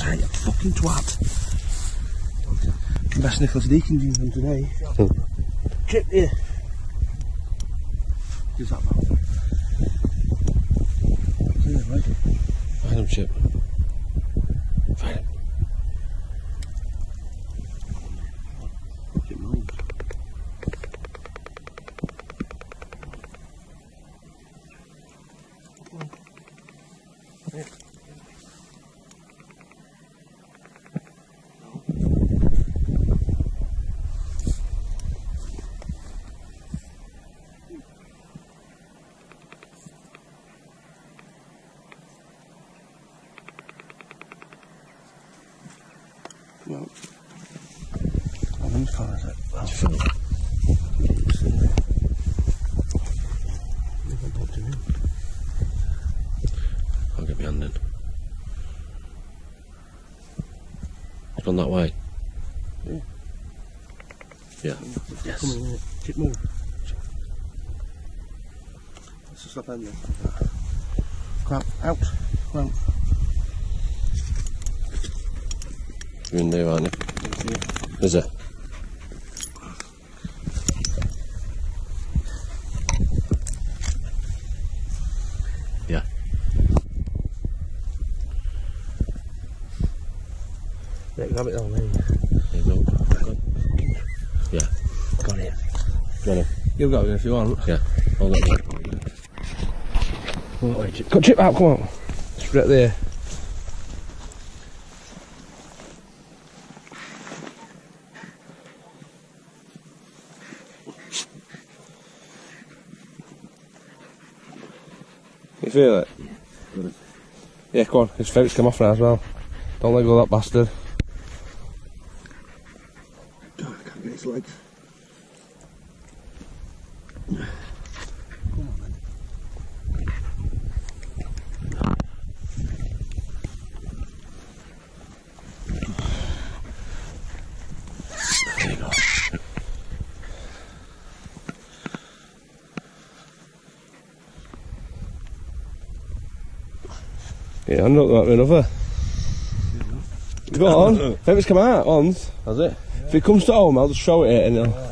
tight, you fucking twat. Best Nicholas Deacon jeans on today. Chip here. Who's that about? Yeah, right. Find him, Chip. Find him. Chip moves. Yeah. Well, I'm in the car, is it? Well, It's full. I'll get my hand in. It's gone that way. Yeah. Yeah. Yes. Come in here. Chip move. Let's just stop ending. Come out. Come out. You're in there, aren't you? Is it? Yeah. Yeah, grab it down there. There you go. Yeah. Got it. Got it. You've got it if you want. Yeah. Hold it there. Oh, Chip. Cut Chip out, come on. It's right there. You feel it? Yeah, come on. His ferrets come off now as well. Don't let go of that bastard. I can't get his legs. Come on then. There you go. Yeah, I'm not that another. Go on. Ferrets come out once. Has it? Yeah. If it comes to home, I'll just throw it and